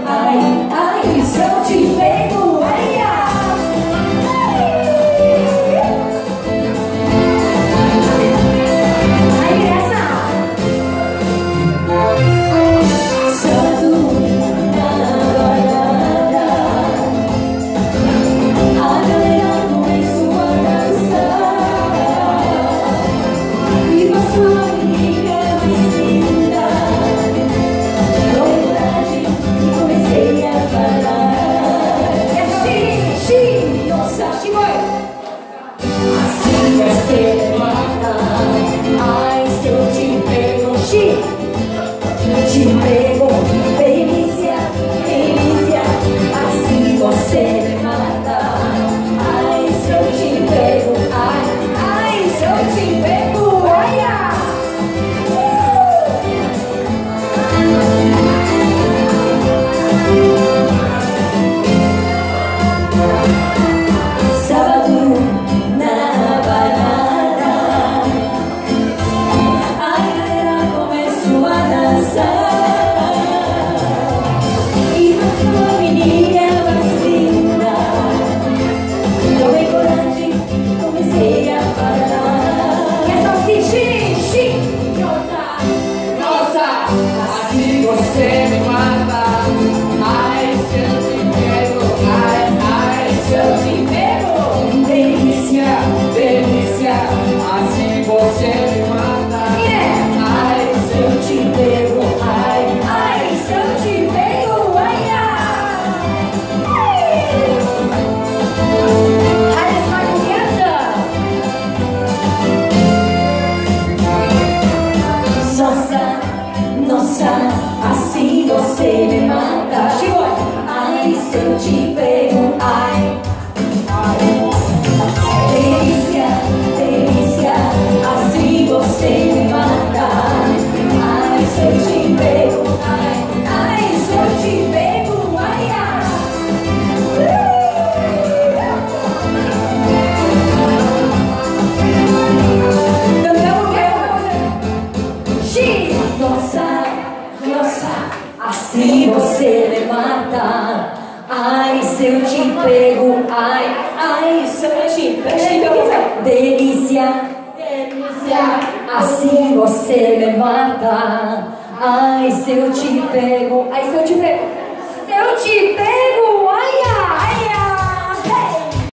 ai, ai, se eu te pego, ai, ai. Te pego, delícia, delícia, assim você me mata. Ai, se eu te pego, ai, ai, se eu te pego, ai, ai. Sábado na balada, a galera começou a dançar. Você me mata, ai, se eu te pego, ai, ai, se eu te pego, delícia, delícia, assim você me mata, ai, se eu te pego, ai, ai, se eu te pego, ai, ai. Alles mal confiança. Nossa, nossa. Assim você me mata. Chegou! Ai, se eu te pego, ai, ai. Delícia, delícia, assim você me mata. Ai, se eu te pego, ai, ai, se eu te pego, ai, ai. Cantamos que nossa. Nossa, assim você me mata. Ai, se eu te pego, ai, ai, se eu te pego. Delícia, delícia, assim você me mata. Ai, se eu te pego, ai, se eu te pego, se eu te pego.